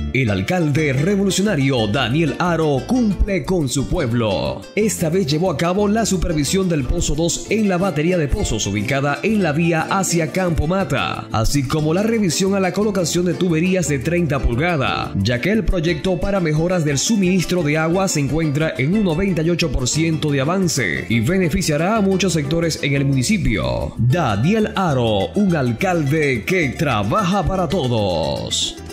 El alcalde revolucionario Daniel Haro cumple con su pueblo. Esta vez llevó a cabo la supervisión del Pozo 2 en la batería de pozos ubicada en la vía hacia Campo Mata, así como la revisión a la colocación de tuberías de 30 pulgadas, ya que el proyecto para mejoras del suministro de agua se encuentra en un 98% de avance y beneficiará a muchos sectores en el municipio. Daniel Haro, un alcalde que trabaja para todos.